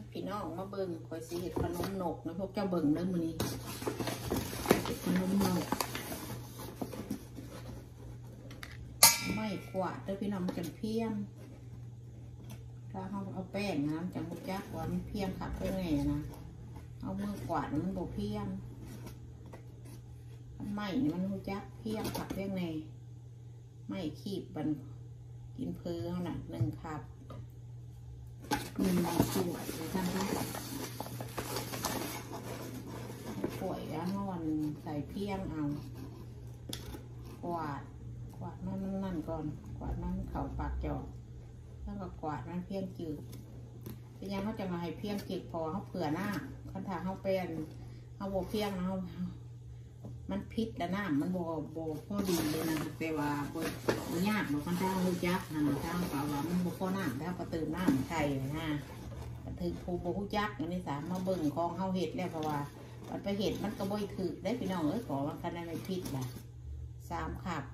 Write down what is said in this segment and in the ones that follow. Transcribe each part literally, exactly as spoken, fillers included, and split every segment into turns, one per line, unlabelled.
พี่น้องมาเบิ่งคอยสีเห็ดขนมนกนะพวกเจ้าเบิ่งเด้อมื้อนี้เห็ดขนมนกไม่กวาดเด้อพี่น้องมันจะเพี้ยนถ้าเขาเอาแป้งนะมันจะมุจักว่ามันเพี้ยนขับไปไงนะเอามือกวาดมันบ่เพี้ยนไม่เนี่ยมันมุจักเพี้ยนขับไปไงไม่ขีบบันกินเพลิงน่ะหนึ่งขับหนึ่งสวยเลยท่านคะป่วยแล้วนอนใส่เพี้ยนเอากวาดกวาดนั่นนั่นก่อนกวาดนั่นเข่าปากจอแล้วก็กวาดนั่นเพี้ยนจืดเป็นยังเขาจะมาให้เพี้ยนจืดพอเขาเผื่อหน้าคันถาเขาเป็นเขาโบเพี้ยนเขามันพิษและน้ำมันโบโบพอดีเลยนะแต่ว่าโบมันยากบอกคันถาเขาจักนะถ้าเปล่าว่ามันโบพอน้ำถ้าประตูน้ำไทยนะถือภูโบหุจักอันนี้สามมาเบิ่งคลองเขาเห็ดแล้วเพราะว่ามันไปเห็ดมันก็บ่อยถือได้พี่น้องเอ้ยขอมันกันในพิษนะสามขับ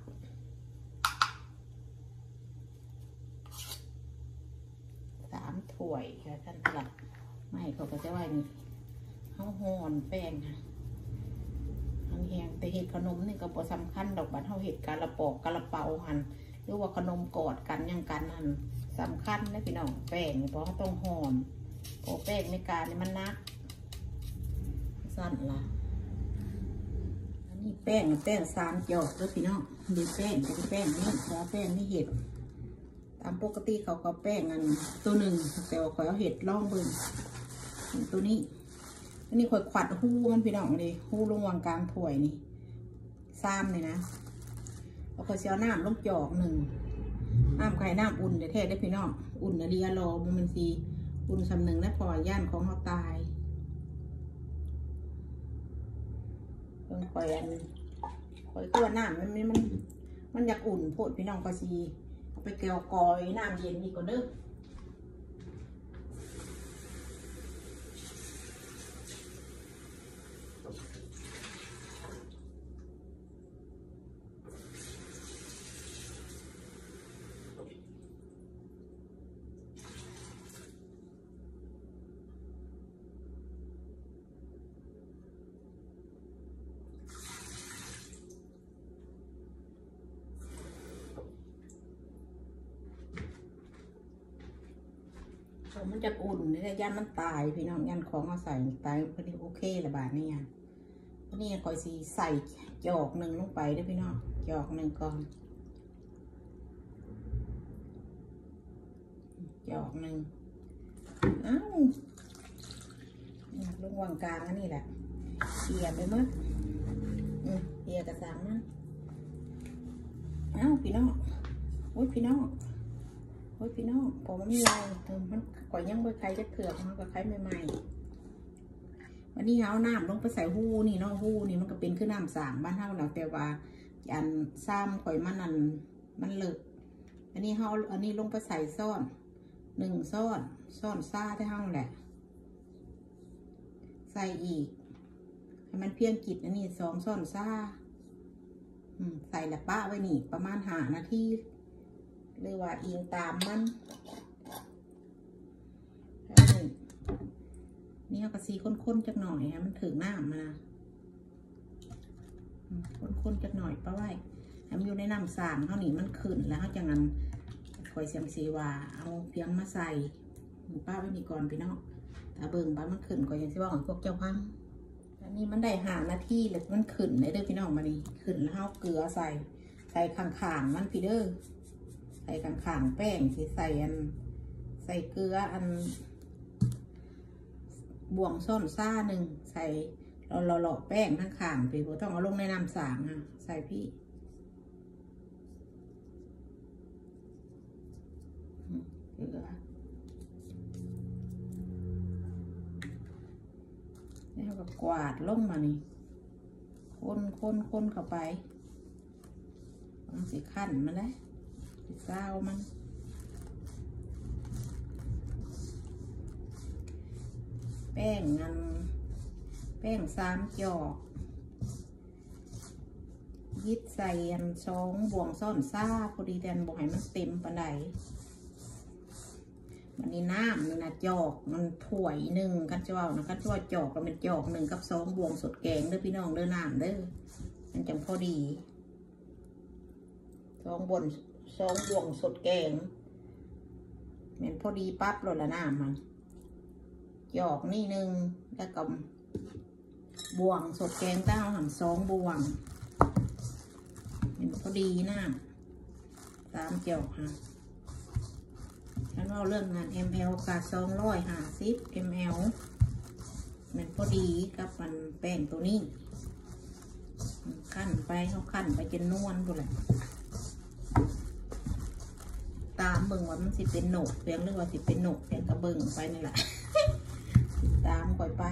สามถ้วยค่ะท่านกลับไม่เขาก็จะว่านี่เขาห่อนแป้งค่ะทั้งแห้งแต่เห็ดขนมนี่ก็บ่สำคัญดอกบัดเขาเห็ดกะละปอกกะละเปาหันหรือว่าขนมกอดกันยังกันหันสำคัญนะพี่น้องแป้งเพราะเขาต้องห่อนโอ้แป้งในการนี่มันนักสั้นละอันนี้แป้งแป้งสามหยอดแล้วพี่น้องดูแป้งเป็นแป้งนี่เพราะแป้งนี่เห็ดตามปกติเขาก็แป้งอันตัวหนึ่งแต่ว่าขอยเอาเห็ดล่องเบิ่งตัวนี้อันนี้ขอยขวัดหูมันพี่น้องเลยหูลงวางกลางถ้วยนี่ซ้ำเลยนะเราขอยเสียน้ำลงจอกหนึ่งน้ำไข่น้ำอุ่นเดี๋ยวแท้ได้พี่น้องอุ่นอะดีอะรอมันสีอุ่นสำหนึ่งและพอย่านของเขาตายเพิ่งคอยอันคอยตัวน้ำมันมันมันอยากอุ่นโพดพี่น้องก็สีเอาไปเกลียวกอยน้ำเย็นดีกว่าเด้อมันจะอุ่นนี่ยันมันตายพี่น้องยันของเอาใส่ตายพอดีโอเคละบาทนี่ยันพอดีคอยสีใส่จอกหนึ่งลงไปด้วยพี่น้องจอกหนึ่งก่อนจอกหนึ่งอ้าวลงวางกลางอันนี้แหละเกี่ยไปมั้งเกี่ยกระสังนะอ้าวพี่น้องโอ้ยพี่น้องโอ้ยพี่น้องผมมันมีลายมันก่อยยังใบไข่จะเถื่อนมันก็ไข่ใหม่ๆวันนี้เอาน้ำลงไปใส่หูนี่เนาะหูนี่มันก็เป็นขึ้นน้ำสามบ้านเท่าเราแต่ว่าอันซ้ำข่อยมันอันมันเลิกอันนี้เขาอันนี้ลงไปใส่ซ่อนหนึ่งซ่อนซ่อนซ่าที่ห้องแหละใส่อีกให้มันเพียงกิดอันนี้สองซ่อนซ่าใส่ละป้าไว้นี่ประมาณห้านาทีหรือว่าอิงตามมันนี่เอากระซีข้นๆจักหน่อยฮะมันถึงน้ำมาข้นๆจักหน่อยป้าไว้ให้มันอยู่ในน้ำสามเขาหนีมันขึ้นแล้วเขาจะงั้นคอยเสียงสีว่าเอาเพียงมาใส่ป้าไว้นี่ก่อนพี่น้องถ้าเบิ่งป้ามันขึ้นก่อนอย่างที่ว่าของพวกเจ้าพังอันนี้มันได้ห้านาทีเลยมันขึ้นเลยเด้อพี่น้องมานี่ขึ้นแล้วเอาเกลือใส่ใส่ข้างๆมันพี่เด้อใส่ข้างๆแป้งที่ใส่อันใส่เกลืออันบ่วงซ่อนซ่าหนึ่งใส่เราเราหล่อแป้งทั้งข้างพี่ผมต้องเอาลงในน้ำสางอ่ะใส่พี่เกลือนี่เราก็กวาดลงมานี่คนคนคนเข้าไปมันสิขั้นมาเลยเจ้ามันแป้งอันแป้งสามจอกยิดใส่อันสองบ่วงซ่อนซ่าพอดีแดนบ่ให้มันเต็มปานใดวันนี้น้ำนี่นะจอกมันถ้วยหนึ่งกันจะว่านะกันจะว่าจอกก็เป็นจอกหนึ่งกับสองบวงสดแกงเด้อพี่น้องเด้อน้ำเด้อมันจังพอดีสองบวงสองบวงสดแกงมันพอดีปั๊บเลยละน้ำมันจอกนี่หนึ่งแล้วก็บวงสดแกงเต้าหันสองบวงมันพอดีน้ำสามจอกค่ะฉันว่าเรื่องงาน มล กับสองร้อยห้าสิบ มล มันพอดีกับมันแป้งตัวนี้ขั้นไปเขาขั้นไปจนนวลดูแหละตามเบิ่งว่ามันสิเป็นหนกเพียงหรือว่าสิเป็นหนกเพียงกระเบิ่งไปนี่แหละตามก่อยไป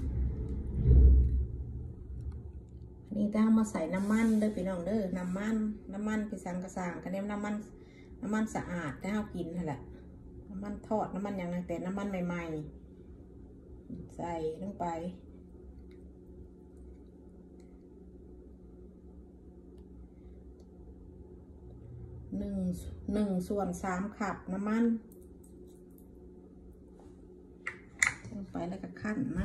นี่ถ้ามาใส่น้ำมันเด้อพี่น้องเด้อน้ำมันน้ำมันไปสั่งกระสังกันเนี่ยน้ำมันน้ำมันสะอาดถ้าเรากินนั่นแหละน้ำมันทอดน้ำมันอย่างไรแต่น้ำมันใหม่ๆใส่ลงไปหนึ่งหนึ่งส่วนสามขับน้ำมันลงไปแล้วก็ขั้นมัน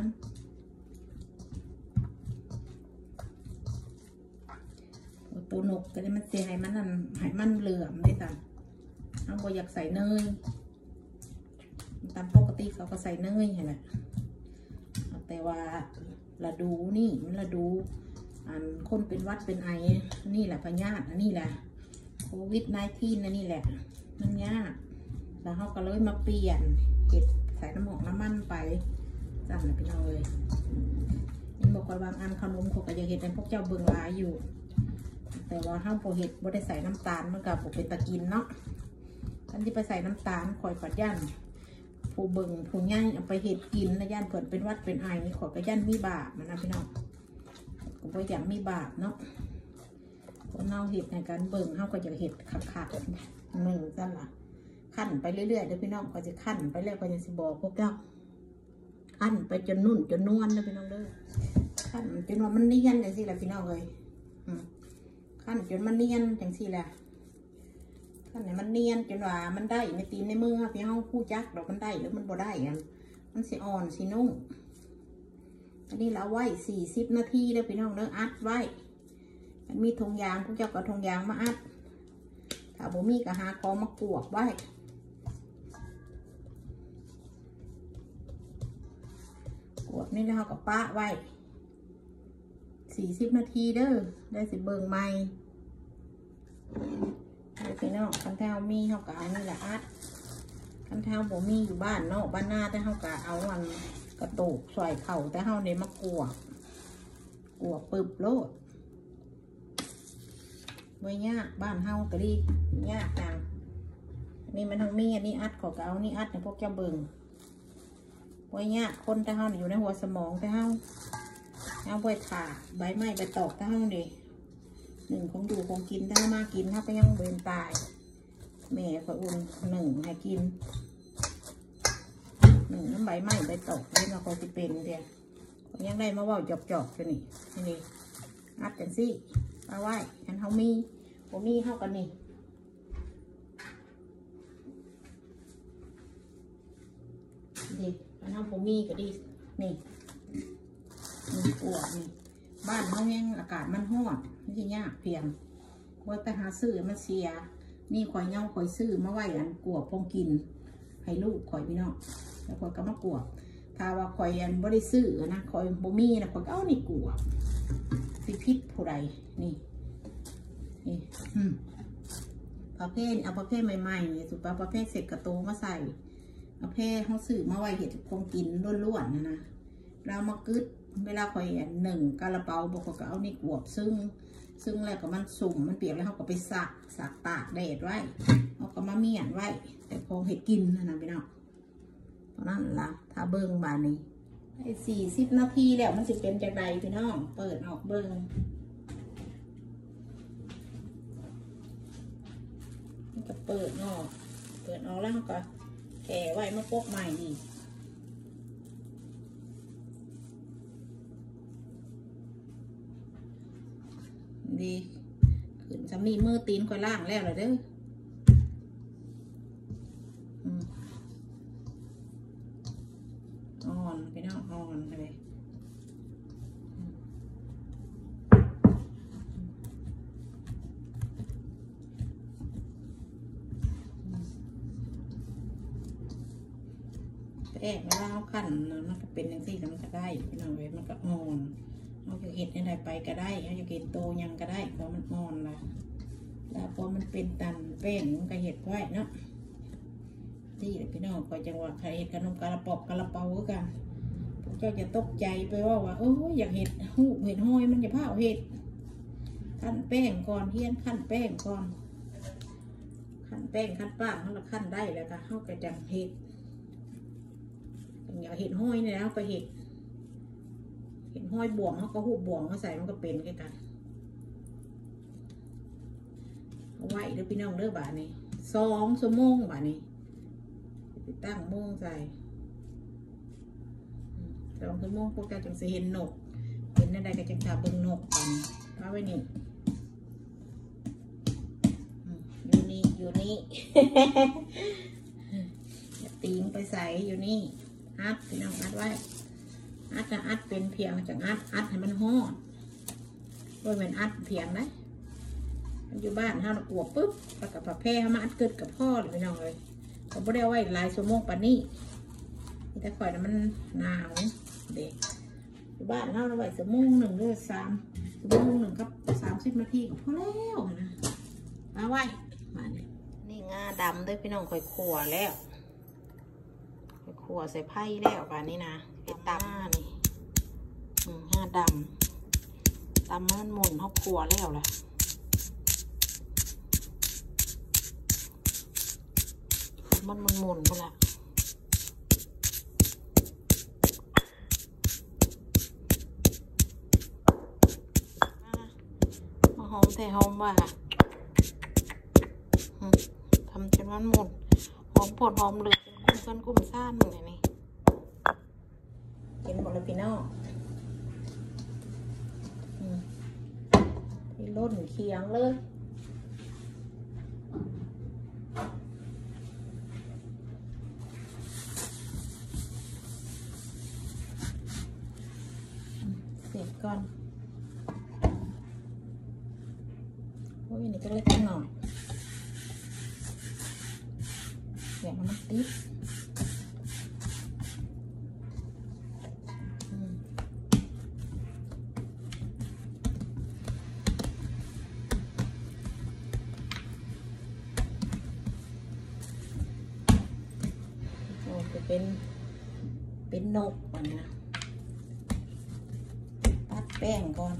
ตัวหนกก็ได้มันเสียให้มันนั่นให้มันเหลื่อมได้จ้ะเอาบอยากใส่เนยตามปกติเขาก็ใส่เนยเห็นไหมแต่ว่าละดูนี่มันละดูอันคนเป็นวัดเป็นไอนี่แหละพยาธินี่แหละโควิดสิบเก้า นี่แหละมันยากแล้วเขาก็เลยมาเปลี่ยนเห็ดใส่น้ำหมอกน้ำมันไปจำไปเลยนี่บอกว่าบางอันขนมเขาก็จะเห็ดเป็นพวกเจ้าเบิ่งร้ายอยู่แต่ว่าห้ามโปรเห็ดบ่ได้ใส่น้ำตาลมันกับผมเป็นตะกินเนาะท่านที่ไปใส่น้ำตาลคอยปัดย่านผู้เบิ่งผู้ย่างเอาไปเห็ดกินนะย่านเกิดเป็นวัดเป็นไอนี่ขอกระย่านมีบาปมันนะพี่น้องก็บ่อยากมีบาปเนาะคนเน่าเห็ดในการเบิ่งเฮาก็จะเห็ดขาดๆมือกันล่ะขั้นไปเรื่อยๆเดี๋ยวพี่น้องก็จะขั้นไปแล้วก็จะสิบอกพวกเจ้าขั้นไปจนนุ่นจนนวลนะพี่น้องเด้อขั้นจนว่ามันเนียนอย่างสิแหละพี่น้องเลยขั้นจนมันเนียนอย่างสิแหละขั้นไหนมันเนียนจนว่ามันได้ในตีนในมือพี่น้องคู่จักดอกมันได้หรือมันบ่ได้กันมันสิอ่อนสินุ่งอันนี้เราไว้สี่สิบนาทีแล้วพี่น้องเด้ออัดไว้มันมีธงยางพวกเจ้าก็ธงยางมาอัดถ้าบ่มีก็หาคอมากวบไว้กวบนี่แล้วก็ปะไว้สี่สิบนาทีเด้อได้สิเบิ่งใหม่พี่น้องคันเท้ามีเขาก็เอานี่แหละอัดคันเท้าบ่มีอยู่บ้านเนาะบ้านหน้าแต่เขาก็เอาวันกระตุกใส่เข่าแต่เขาเนี่ยมากวบกวบปึบโลดไม่ยากบ้านเฮาก็ดียากจังนี่มันทั้งมีอันนี้อัดขอก็เอานี่อัดในพวกเจ้าเบิ่งไม่ยากคนแต่เฮาอยู่ในหัวสมองแต่เฮาเอาไปถ่าใบไม้ใบตอกแต่เฮาดิหนึ่งคงอยู่คงกินได้มากกินถ้าไปยังเบินตายแม่ก็อุ่นหนึ่งให้กินหนึ่งน้ำใบไม้ใบตอกนี่เราคงจะเป็นเดียวยังได้มาว่าจอกๆกันนี่นี่อัดกันสิเอาไว้อันเขามีผมมีเข้ากันนี่ดิอันเขาผมมีก็ดีนี่มีปวดนี่บ้านเขาแห้งอากาศมันร้อนไม่ใช่ยากเพียงไว้ไปหาซื้อมันเสียนี่ข่อยเงาข่อยซื้อมาไว้อันกวบพงกินให้ลูกข่อยพี่น้องแล้วข่อยก็มากวบถ้าว่าข่อยอันบ่ได้ซื้อนะข่อยบ่มีนะข่อยก็เอานี่กวบสิพิษผู้ใดนี่นี่ประเภทเอาประเภทใหม่ๆสุดประเภทเสร็จกระโตมาใส่ประเภทเขาสื่อมาไว้เห็ดคงกินล้วนๆนะนะเรามากึดเวลาคอยหนึ่งกระเป๋าบอกก็เอานี่กวบซึ่งซึ่งแล้วก็มันสุ่มมันเปียกแล้วเขาก็ไปสักสักตากแดดไว้เขาก็มาเมียนไว้แต่พอเห็ดกินนะนะพี่น้องตอนนั้นละถ้าเบิ้งบานนี้สี่สิบนาทีแล้วมันจะเป็นจากใดพี่น้องเปิดออกเบิ้งก็เปิดออกเปิดออกแล้วก็แก่ไว้มาโปกใหม่อีกดีขึ้นสามีมือตีนค่อยล่างแล้วเลยเด้ออนพี่น้องอ่อนเลยแป้งเวลาเขาขั้นมันก็เป็นอย่างที่แล้วมันก็ได้พี่น้องเลยมันก็อ่อนเขาจะเห็ดอะไรไปก็ได้เขาจะกินโตยังก็ได้เพราะมันอ่อนละแล้วพอมันเป็นตันแป้งมันก็เห็ดไว้เนาะที่พี่น้องก็จังหวะใครเห็ดขนมกะละปอกกะละเปากันพวกเจ้าจะตกใจไปว่าว่าโอ้ยอยากเห็ดหูเห็ดห้อยมันจะผ้าเห็ดขั้นแป้งก่อนเฮียนขั้นแป้งก่อนขั้นแป้งขั้นป้าเขาละขั้นได้แล้วก็เขาก็จังเห็ดอย่างเห็ดห้อยนี่แล้วก็เห็ดเห็ดห้อยบ่วงเขาก็หูบ่วงเขาใส่มันก็เป็นแค่กันเอาไว้เด้อพี่น้องเด้อบาทนี้สองชั่วโมงบาทนี้ไปตั้งโมงใส่สองชั่วโมงพวกเจ้าจังสิเห็นนกเห็นอะไรก็จังตาเบิ่งนกกันเอาไว้นี่อยู่นี่อยู่นี่ ตีงไปใส่อยู่นี่อัดพี่น้องอัดไว้อัดจะอัดเป็นเพียงจากอัดอัดให้มันห่อโดยเป็นอัดเพียงนะมันอยู่บ้านห้าหนกลัวปุ๊บแล้วกับผ้าแพร่เขามาอัดเกิดกับพ่อเลยพี่น้องเลยเขาไม่ได้ไว้ลายสมองปานนี่แต่ข่อยนะมันหนาวเด็กอยู่บ้านห้าเราไว้สมองหนึ่งหรือสามสมองหนึ่งครับสามสิบนาทีก็พอแล้วนะมาไว้มาเนี่ยนี่งาดำด้วยพี่น้องข่อยขั่วแล้วขั่วใส่ไผ่แล้วป่านนี้นะไปตำนี่ห้าดำตำมันหมุนเขาขั่วแล้วล่ะมันหมุนๆไปละมาหอมแต่หอมว่าทำจนมันหมุนหอมปวดหอมเหลืองกุ้มกันกุ้มซ่านเหมือนนี่กินหมดเลยพี่น้องที่ล้นเคียงเลยเสร็จก่อนโอ้ยนี่ก็เล็กหน่อยเดี๋ยวมันติดจะเป็นเป็นนกก่อนนะตัดแป้งก่อน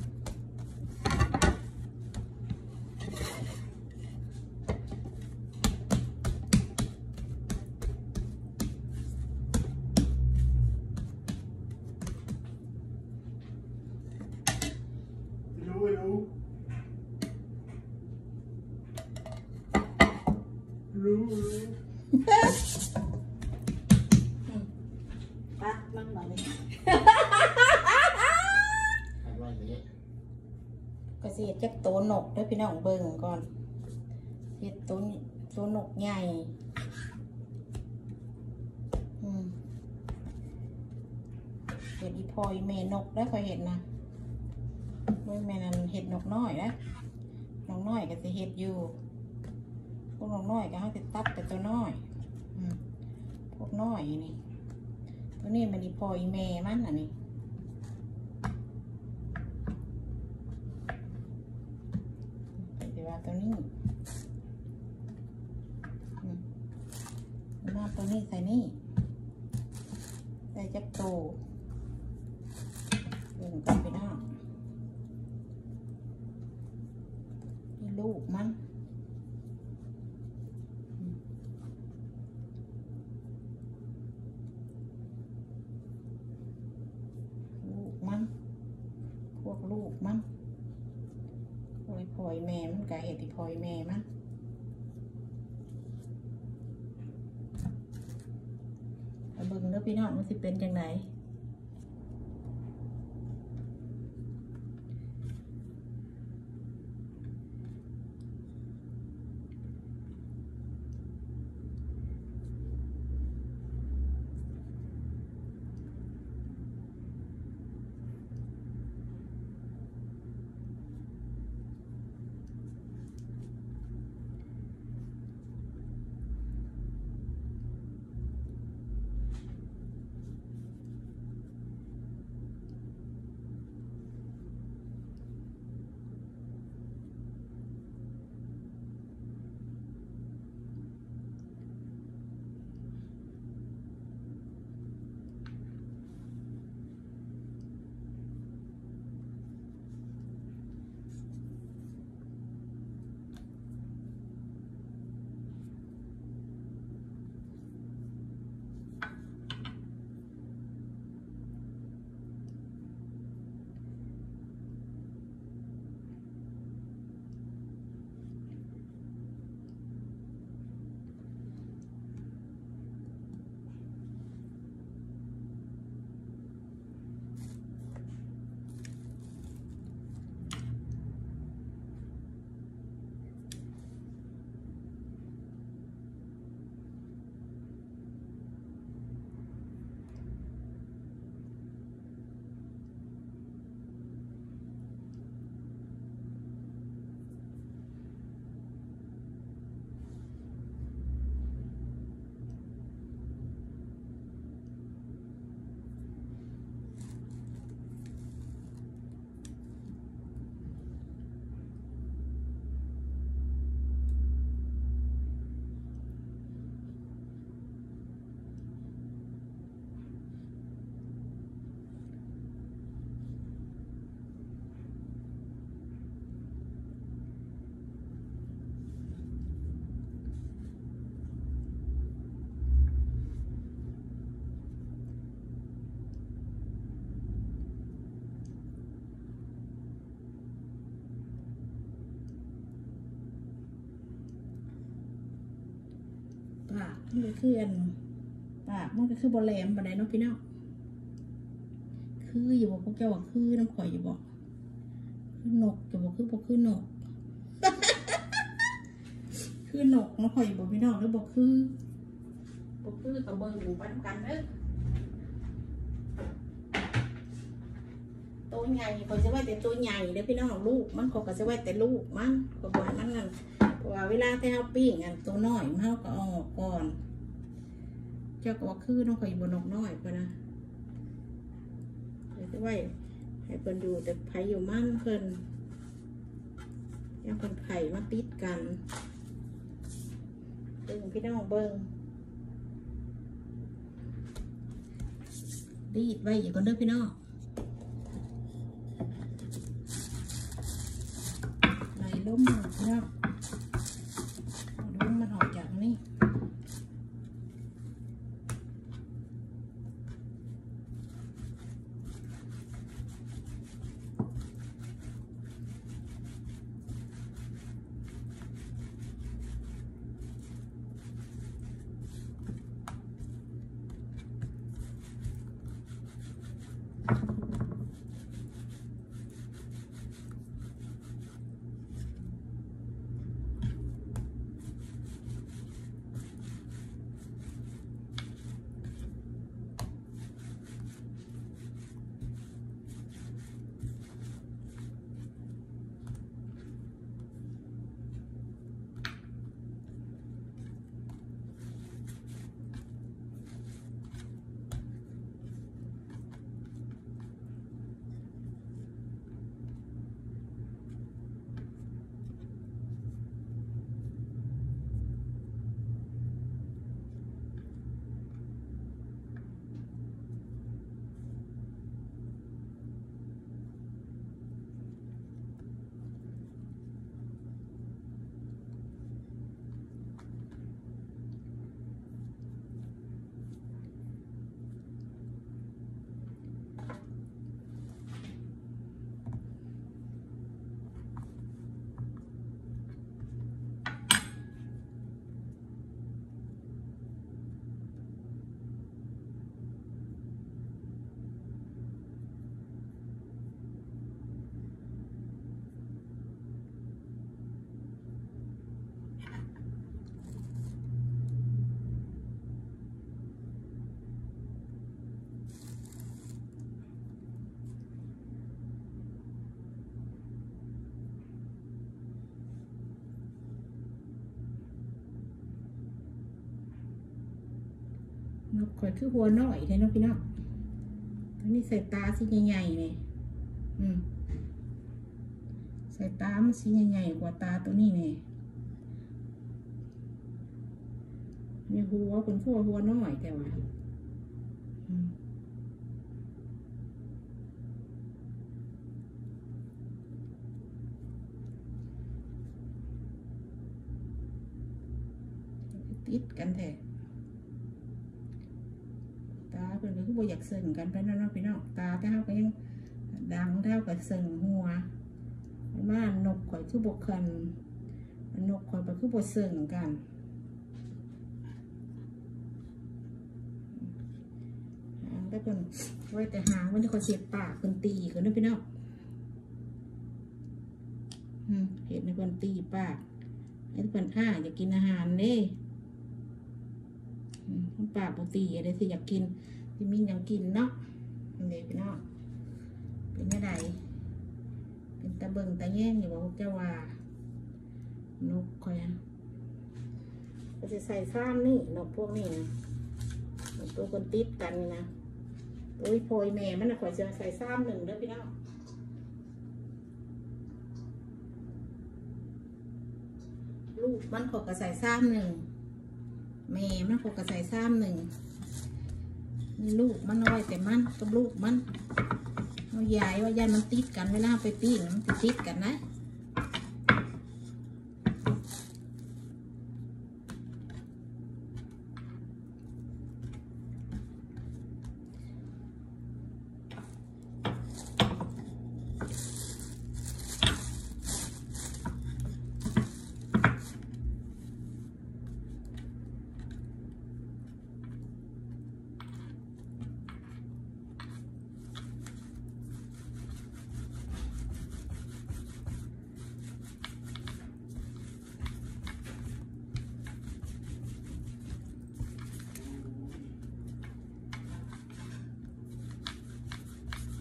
รู้รู้รู้
ตัดมันมาเลยก็เสียจากตัวนกด้วยพี่น้องเบิ่งก่อนเสียตัวตัวนกใหญ่เห็ดอีพอยเมนกได้เคยเห็นนะเมื่อแม่นั้นเห็ดนกน้อยนะนกน้อยก็จะเห็ดอยู่พวกนกน้อยก็ให้ติดตัดแต่ตัวน้อยพวกน้อยนี่ตัวนี้มันอีพอยเมมันอันนี้แต่ว่าตัวนี้มาตัวนี้ใส่นี่ใส่จักโตเรื่องกันไปหน้านี่ลูกมันลูกมันพวกลูกมันพอยพอยแม่มันกะเห็ดที่พอยแม่มันเบิ่งแล้วพี่น้องมันสิเป็นจังไหนมันก็คืออันปากมันก็คือบอแหลมบันไดเนาะพี่น้องคืออยู่บอกพวกเจ้าว่าคือน้ำข่อยอยู่บอกคือนกจะบอกคือบอกคือนก คือนกน้ำข่อยอยู่บอกพี่น้องแล้วบอกคือบอกคือกับเบอร์หมูไปทำกันเด้อตัวใหญ่ข่อยจะไว้แต่ตัวใหญ่เด้อพี่น้องลูกมันเขาก็จะไว้แต่ลูกมันเขาบอกมันนั่นเพราะว่าเวลาที่เขาปิ้งอันตัวน้อยมันเขาก็ออกก่อนเจ้าก็ว่าคือน้องข่อยอยู่บนนกน้อยก็นะจะไว้ให้เพิ่นดูแต่ไผ่อยู่มั่นเพิ่นยังคนไข่มาติดกันเบิ่งพี่น้องเบิ่งรีดไว้อยู่ก่อนเด้อพี่น้องไหลล้มพี่น้องล้มมันออกจากนี่นกข่อยคือหัวน้อยเลยเนาะพี่น้องอันนี้ใส่ตาสีใหญ่ๆเลยอืมใส่ตามันสีใหญ่ๆกว่าตาตัวนี้เนี่ยมีหัวเป็นหัวหัวน้อยแต่ว่าติดกันแท้ตาเป็นคือบ่อยากเสิ่งกันไปนั่นเนาะพี่น้องตาเท่าก็ยังดังเท่ากับเสิ่งหัวบ้านนกข่อยคือบกคันนกข่อยไปคือบกเสิ่งกันแล้วเป็นไว้แต่หางมันจะคอยเสียบปากเป็นตีกันนะพี่น้องเห็นในเป็นตีปากไอ้เป็นอ้าอยากกินอาหารเด้ปากปกติอะไรที่อยากกินที่มีอยากกินเนาะเด็กพี่น้องเป็นยังไงเป็นตะเบิงตะแย่งอยู่บอกเจ้าว่านกคอยก็จะใส่ซ้ำนี่นกพวกนี้นะตัวคนติดกันนะโอ้ยโพยแม่มันนะคอยจะใส่ซ้ำหนึ่งเด้อพี่น้องลูกมันขอกระใส่ซ้ำหนึ่งแม่มันขอกระใส่ซ้ำหนึ่งนี่ลูกมันน้อยแต่มันกับลูกมันเอาใหญ่ว่ายายมันติดกันเวลาไปปิ้งมันติดกันนะ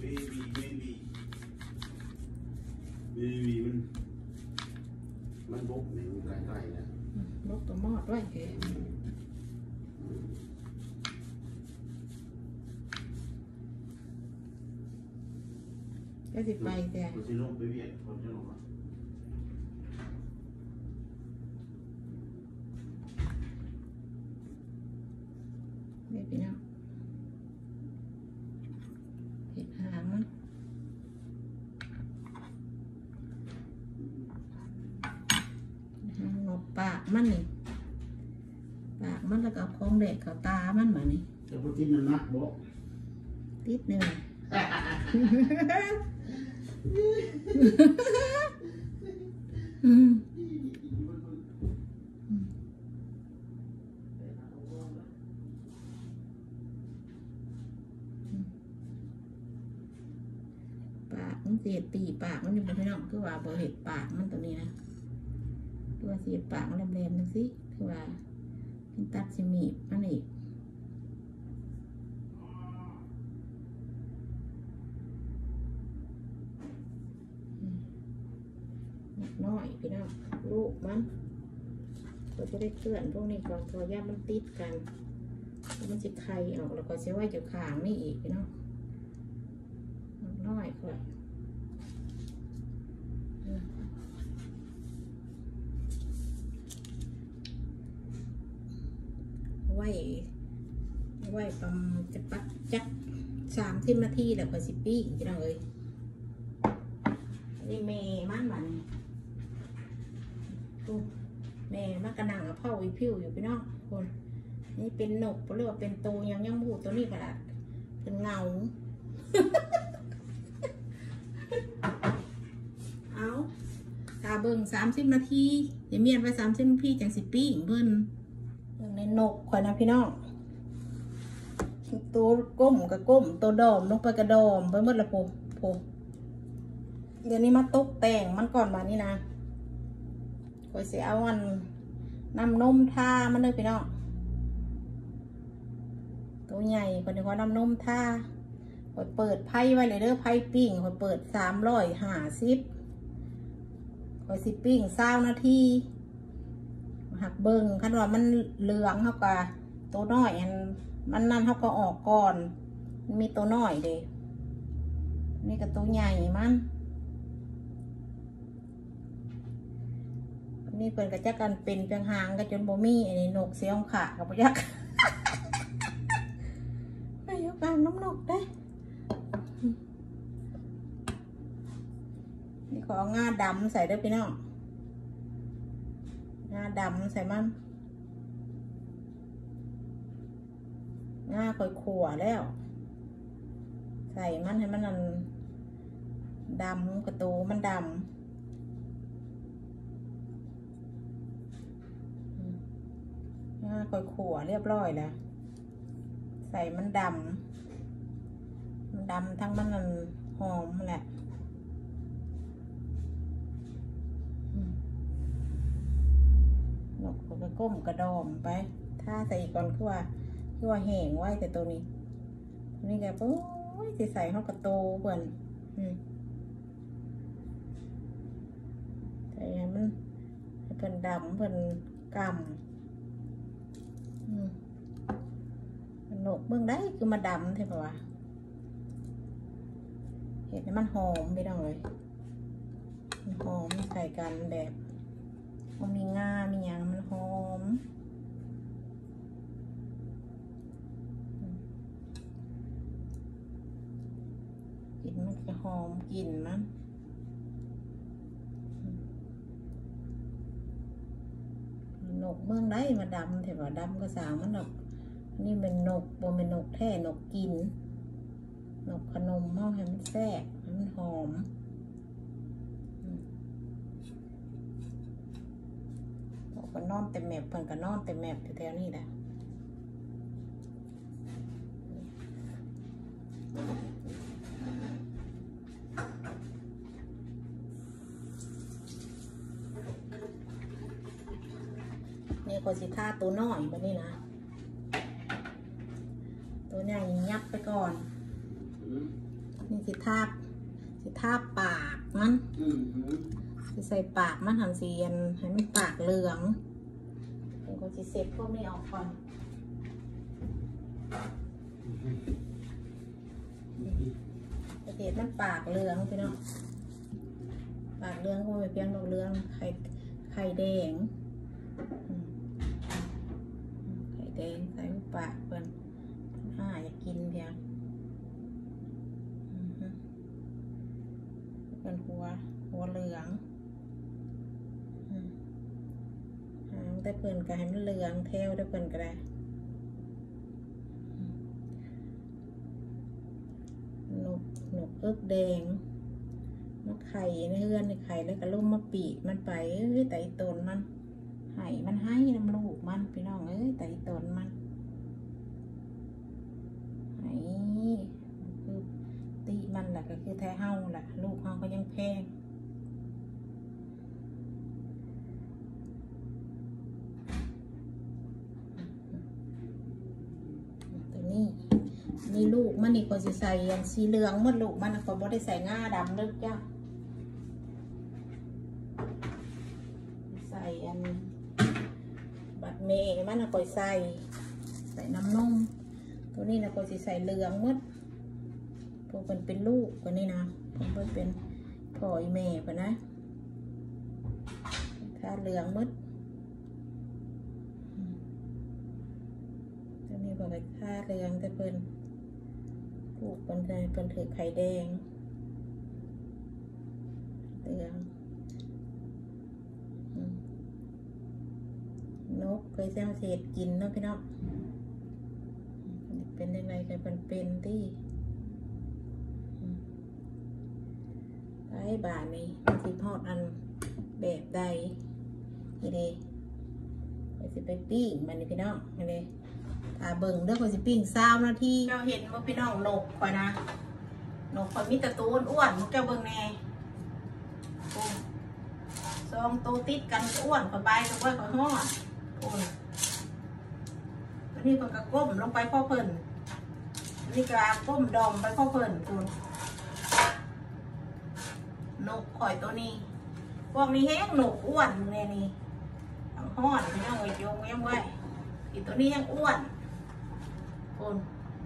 baby baby baby มันมันบกในมันใกล้ๆนะ
ลกตัวมอดด้วยเก๋ก็สิไปแต่
คนที่ลงไปเวียดคนที่ลงมา
นี่พี่น้องเห็ดหางมันหางนกปากมันนี่ปากมันแล้วก็เอาของเด็กเขาตามันมานี่
แต่พอกินมันนักบอก
ติดหนึ่งอืมปากมันเสียดตีปากมันอยู่บนพี่น้องคือว่าบ่เห็ดปากมันตัวนี้นะคือว่าเสียดปากมันแหลมๆนึงสิคือว่าเป็นตัดซิมีมันอีกน้อยพี่น้องลูกมันเราจะได้เคลื่อนพวกนี้ก่อนพอย่ามันติดกันมันจะไข่ออกแล้วก็เสียไว้อยู่ข้างนี่อีกพี่น้องน้อยค่อยไว้ไว้ประมาณจะปักจักสามสิบนาทีแล้วค่อยสิปิ้งพี่น้องเอ้ยนี่เมย์มันมันแม่มากระนังเผาอีผิวอยู่พี่น้องคนนี่เป็นหนกเรียกว่าเป็นโตยังยังบูตัวนี้กระดาษเป็นเงา เอาตาเบิ่งสามสิบนาทีเดี๋ยวเมียนไปสามสิบนาทีจังสิปี้เบิ่นเบิ่งในนกข่อยนะพี่น้องตัวก้มกับก้มตัวดอมลงไปกระดอมไปหมดละโพโพเดี๋ยวนี้มาตกแต่งมันก่อนมานี่นะข่อยเสียเอาวันน้ำนมท่ามันเลยพี่น้องตัวใหญ่คนนี้ว่าน้ำนมท่าข่อยเปิดไพ่ไว้เลยเด้อไพ่ปิ้งข่อยเปิดสามร้อยห้าสิบข่อยสิปิ้งเศร้านาทีหักเบิ้งคันว่ามันเหลืองเท่ากับตัวน้อยอันมันนั่นเท่าก็ออกก่อนมันมีตัวน้อยเด้นี่กับตัวใหญ่มันนี่เปิดกระจักกันเป็นเพียงหางก็จนโบมี่ไอ้นกเสียงขากับพยักไม่ยกการน้ำนกได้นี่ของงาดำใส่ด้วยพี่น้องงาดำใส่มันงาค่อยขั่วแล้วใส่มันให้มันนั่นดำกระตูมันดำค่อยขั่วเรียบร้อยแล้วใส่มันดำมันดำทั้งมันหอมแหละนกก็ไปก้มกระดอมไปถ้าใส่ก่อนคือว่าคือว่าแห้งไว้แต่ตัวนี้ตัวนี้แกปุ๊บจะใส่เข้ากระโตเพื่อนใส่มันเพื่อนดำเพื่อนกำนกเบื้องได้คือมาดำใช่ปะวะเห็ดมันหอมไม่ต้องเลยมันหอมใส่กันแบบมันมีงามีอย่างมันหอมกลิ่นมันจะหอมกลิ่นมันนกเมืองได้มาดำแต่ว่าดำก็สาวมันดอกนี่เป็นนกโบเป็นนกแท้นกกินนกขนมเมาให้มันแซ่บมันหอมก็นอนเต็มแมพเพิ่นก็นอนเต็มแมพแถวๆนี้แหละนี่ก็สิท่าตัวน้อยแบบนี้นะตัวใหญ่ยับไปก่อนนี่สิทาบสิทาบปากมัน
อืมอืม
สิใส่ปากมันหันเสียนให้มันปากเหลืองเดี๋ยวก็จะเซ็ตพวกนี้ออกก่อนประเทศมันปากเหลืองพี่น้องปากเหลืองก็ไม่เพียงดอกเหลืองไข่ไข่แดงไข่แดงใส่ปากเพิ่นห้าอยากกินเพียงเป็นหัวหัวเหลืองหางแต่เพิ่นก็ให้มันเหลืองเทวได้เพิ่นก็ได้หนกหนกเอิกแดงมาไข่ในเฮือนในไข่แล้วก็ลุ่มมาปีกมันไปเอ้ยไต่ตนมันไห่มันให้น้ำลูกมันพี่น้องเอ้ยไต่ตนมันไห่คือตีมันแหละก็คือแท้เฮาแหละลูกเฮาก็ยังแพงตัวนี้นี่ลูกมันนี่ก็จะใส่ยันสีเหลืองหมดลูกมันก็บ่ได้ใส่ง่าดำเด้อจ้าใส่อันบัดเมย์มันก็ใส่ใส่น้ำนมตัวนี้นะก็จะใส่เหลืองหมดพวกมันเป็นลูกกว่านี้นะพวกมันเป็นพ่ออีแม่กว่านะถ้าเหลืองหมดตัวนี้บอกว่าค่าเหลืองแต่เพิ่นลูกเพิ่นเพิ่นถือไข่แดงเหลืองนกเคยเจ้าเศษกินเนาะพี่น้องเป็นยังไงกันเป็นเป็นที่ไอ้บาทนี้มันสิทอดอันแบบใดนี่เด้ไปสิไปปิ้งมันนี่พี่น้องนี่เด้ถ้าเบิ่งเด้อคนสิปิ้งสามนาทีเจ้าเห็นว่าพี่น้องนกคอยนะนกคอยมีแต่ตัวอ้วนๆเจ้าเบิ่งแน่ซองตัวติดกันอ้วนกับใบกับว่ากับห่อโอ้ยตัวนี้เพิ่นก็ก้มลงไปพ่อเพิ่นนี่ก็ก้มดอมไปพ่อเพิ่นคุณนกข่อยตัวนี้พวกนี้แห้งนกอ้วนเลยนี่ทั้งห่อนพี่น้องไอ้โยงยังไว้อีตัวนี้ยังอ้วนคุณ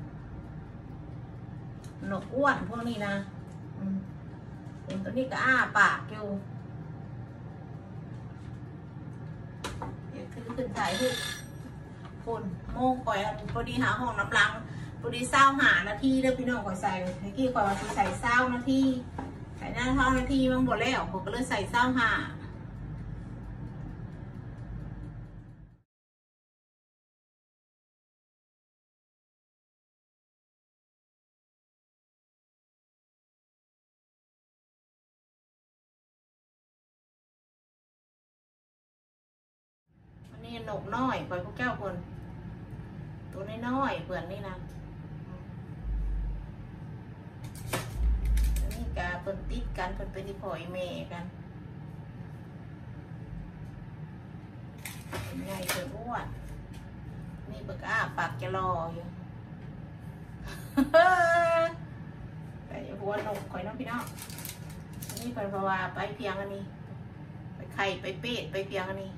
นกอ้วนพวกนี้นะอืมตัวนี้ก็อ้าปากอยู่คือขึ้นสายทุกคนโม่ก่อยพอดีหาห้องน้ำลังพอดีเศร้าหานาทีเด้อพี่น้องก่อยใส่เมื่อกี้ก่อยว่าใส่เศร้านาทีใส่หน้าเท่านาทีมันหมดแล้วผมก็เลยใส่เศร้าหานี่หนกน้อยปล่อยพวกแก้วคนตัวน้อยๆเปลือนนี่นะนี่กาเปิ่นติดกันเปิ่นไปที่พ่อแม่กันใหญ่เปิ่นอ้วนนี่เปิ่นอ้าปากจะรออยู่แต่หัวหนกคอยน้องพี่น้องนี่เปิ่นเพราะว่าไปเพียงอันนี้ไปไข่ไปเป็ดไปเพียงอันนี้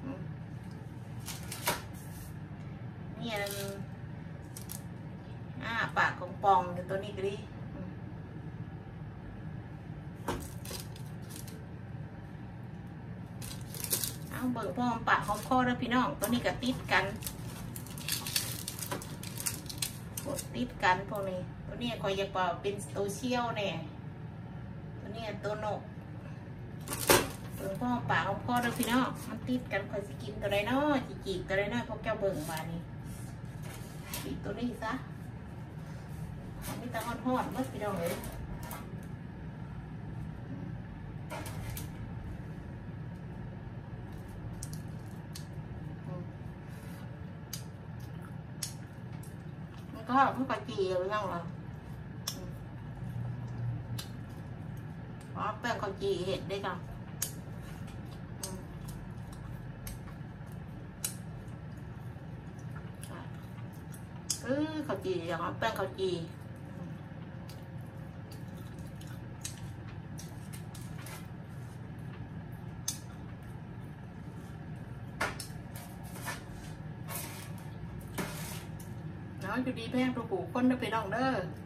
นี่อ่าปากของปองอยู่ตัวนี้ก็ดีเอาเบิกพ่อปากของคอแล้วพี่น้องตัวนี้ก็ติดกันกดติดกันพวกนี้ตัวนี้คอยอยากว่าเป็นตัวเชี่ยวเนี่ยตัวนี้ตัวนกเบิกพ่อปากของคอแล้วพี่น้องมันติดกันคอยสกินตัวใดน้อยจีกตัวใดน้อยพวกแก้วเบิ่งมานี่อีกตัวนี้ซะไม่ต้องห่อนๆมัดพี่น้องเลยมันก็มันก็จีหรือยังล่ะอ๋อแป้งข้าวจีเห็ดได้จังเออข้าวจีอย่างแป้งข้าวจีเขาอยู่ดีแพงตัวปู่คนเด้อไปน้องเด้อ